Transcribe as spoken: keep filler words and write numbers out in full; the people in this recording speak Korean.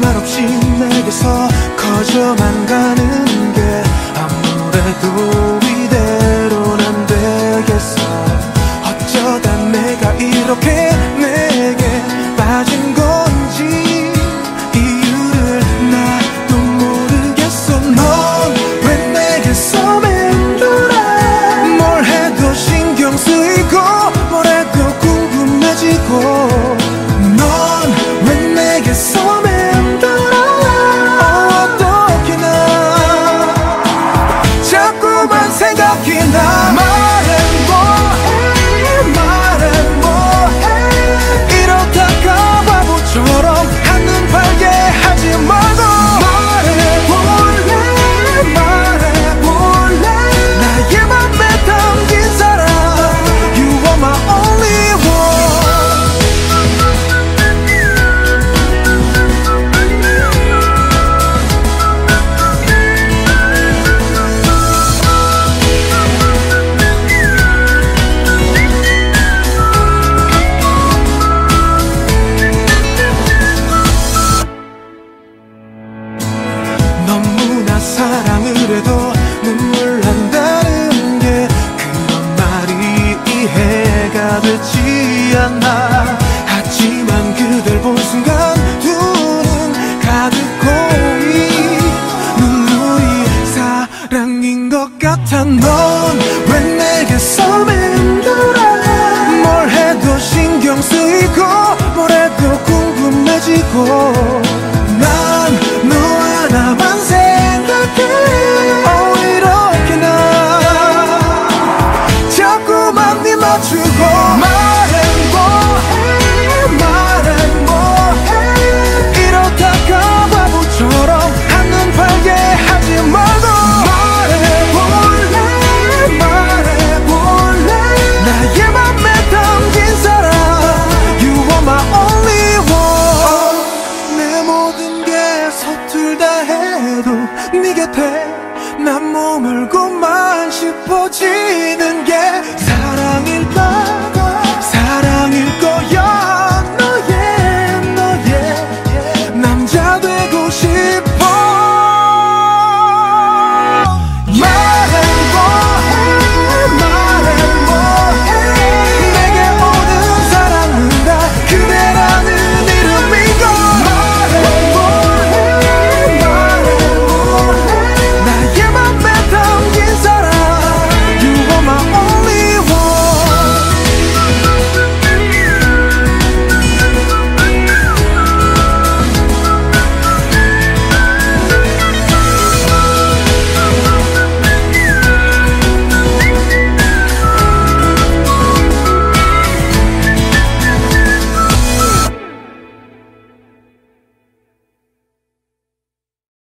말없이 내게서 커져만 가는 게 아무래도 이대로는 안 되겠어. 어쩌다 내가 이렇게 내게 빠진 건지 이유를 나도 모르겠어. 넌 왜 내게서 맴돌아. 뭘 해도 신경 쓰이고 뭘 해도 궁금해지고. 넌 왜 내게서 맴돌아. 어떻게 나 자꾸만 생각이 나. 말해 뭐해 말해 뭐해. 이러다가 바보처럼 한눈 팔게 하지 말고 말해볼래 말해볼래. 나의 맘에 담긴 사람 You are my only one. 너무나 사랑을 해도 눈물 난다는 게 그런 말이 이해가 되지 않아. 하지만 그댈 본 순간 두 눈 가득 고이 눈물이 사랑인 것 같아. 넌 왜 내게서 맴돌아. 뭘 해도 신경 쓰이고 뭘 해도 궁금해지고.